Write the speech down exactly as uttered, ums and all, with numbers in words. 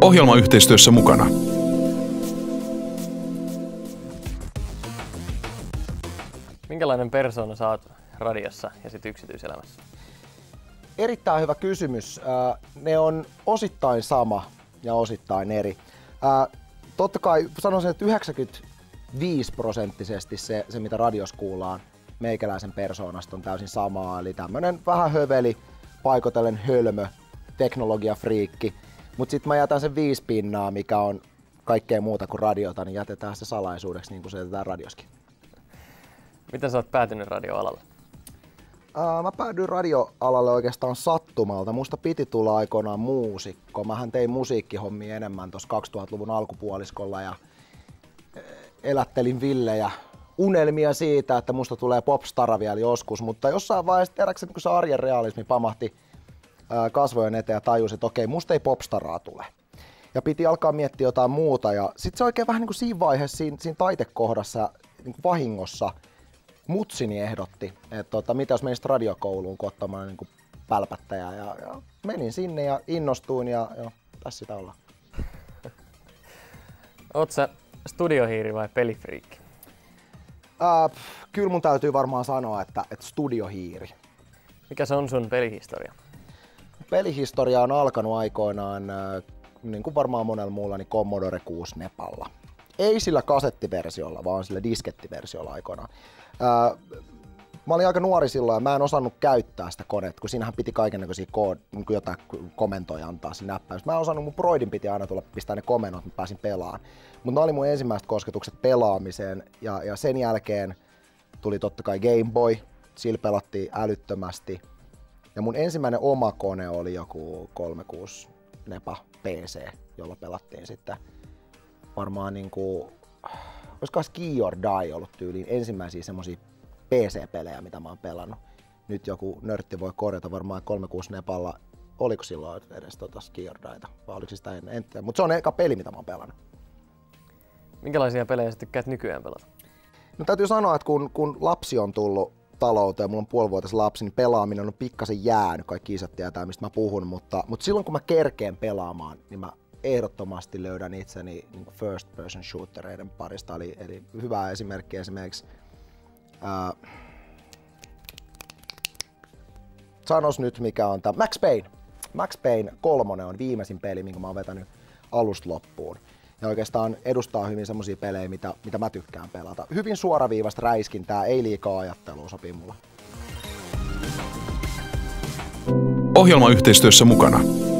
Ohjelmayhteistyössä mukana. Minkälainen persoona sä oot radiossa ja sit yksityiselämässä? Erittäin hyvä kysymys. Ne on osittain sama ja osittain eri. Totta kai sanoisin, että yhdeksänkymmentäviisi prosenttisesti se, se mitä radiossa kuullaan meikäläisen persoonasta on täysin samaa. Eli tämmönen vähän höveli, paikotellen hölmö, teknologiafriikki. Mut sit mä jätän sen viisi pinnaa, mikä on kaikkea muuta kuin radiota, niin jätetään se salaisuudeksi niin kuin se jätetään radioskin. Miten sä oot päätynyt radioalalle? Uh, mä päädyin radioalalle oikeastaan sattumalta. Musta piti tulla aikoinaan muusikko. Mähän tein musiikkihommia enemmän tuossa kaksituhattaluvun alkupuoliskolla ja elättelin villejä unelmia siitä, että musta tulee popstara vielä joskus, mutta jossain vaiheessa teräkseni, kun se arjen realismi pamahti uh, kasvojen eteen ja tajusin, että okei, musta ei popstaraa tule. Ja piti alkaa miettiä jotain muuta ja sit se oikein vähän niin kuin siinä vaiheessa, siinä, siinä taitekohdassa, niin kuin vahingossa, mutsini ehdotti, että tota, mitä jos menisit radiokouluun ottamaan niin pälpättäjää ja, ja menin sinne ja innostuin ja, ja tässä sitä ollaan. Oot sä studiohiiri vai pelifriikki? Äh, kyllä mun täytyy varmaan sanoa, että, että studiohiiri. Mikä se on sun pelihistoria? Pelihistoria on alkanut aikoinaan, äh, niin kuin varmaan monella muulla, niin Commodore kuusi Nepalla. Ei sillä kasettiversiolla, vaan sillä diskettiversiolla aikoinaan. Ää, mä olin aika nuori silloin ja mä en osannut käyttää sitä konetta, kun siinähän piti kaikennäköisiä kood, niin jotain komentoja antaa siinä näppäimessä. Mä en osannut, mun broidin piti aina tulla pistää ne komennot, että mä pääsin pelaamaan. Mutta ne oli mun ensimmäiset kosketukset pelaamiseen ja, ja sen jälkeen tuli totta kai Game Boy, sillä pelattiin älyttömästi. Ja mun ensimmäinen oma kone oli joku kolmekymmentäkuusi Nepa P C, jolla pelattiin sitten varmaan niinku, olisiko Ski or Die ollut tyyliin ensimmäisiä semmosia P C-pelejä, mitä mä oon pelannut. Nyt joku nörtti voi korjata varmaan kolmekymmentäkuusi Nepalla, oliko silloin edes tota Ski or Dieta, vai oliko sitä ennen, en tiedä. Mut se on eka peli, mitä mä oon pelannut. Minkälaisia pelejä sä tykkäät nykyään pelata? No täytyy sanoa, että kun, kun lapsi on tullut talouteen, mulla on puolivuotias lapsi, niin pelaaminen on pikkasen jäänyt, kaikki isät tietää mistä mä puhun, mutta, mutta silloin kun mä kerkeen pelaamaan, niin mä ehdottomasti löydän itseni niin first person shootereiden parista, eli, eli hyvä esimerkki esimerkiksi ää, sanos nyt mikä on tämä Max Payne. Max Payne kolme on viimeisin peli, minkä mä oon vetänyt alusta loppuun. Ja oikeastaan edustaa hyvin semmosia pelejä, mitä, mitä mä tykkään pelata. Hyvin suoraviivasta räiskintää, ei liikaa ajattelua, sopii mulle. Ohjelmayhteistyössä mukana.